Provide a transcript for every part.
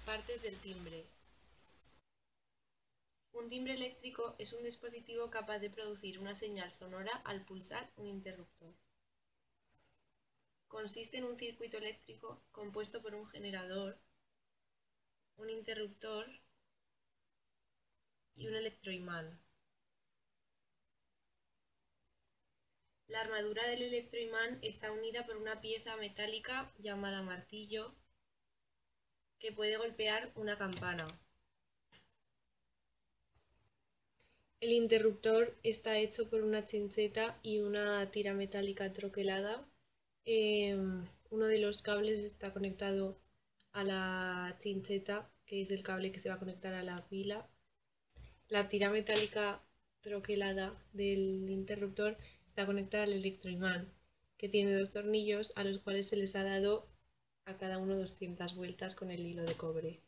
Partes del timbre. Un timbre eléctrico es un dispositivo capaz de producir una señal sonora al pulsar un interruptor. Consiste en un circuito eléctrico compuesto por un generador, un interruptor y un electroimán. La armadura del electroimán está unida por una pieza metálica llamada martillo que puede golpear una campana. El interruptor está hecho por una chincheta y una tira metálica troquelada. Uno de los cables está conectado a la chincheta, que es el cable que se va a conectar a la pila. La tira metálica troquelada del interruptor está conectada al electroimán, que tiene dos tornillos a los cuales se les ha dado a cada uno 200 vueltas con el hilo de cobre.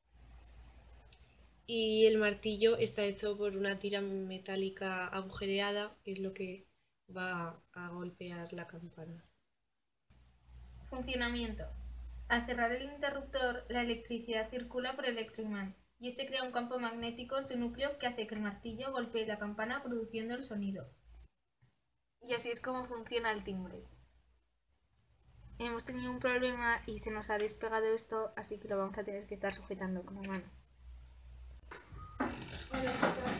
Y el martillo está hecho por una tira metálica agujereada, que es lo que va a golpear la campana. Funcionamiento. Al cerrar el interruptor, la electricidad circula por el electroimán y este crea un campo magnético en su núcleo que hace que el martillo golpee la campana produciendo el sonido. Y así es como funciona el timbre. Hemos tenido un problema y se nos ha despegado esto, así que lo vamos a tener que estar sujetando con la mano.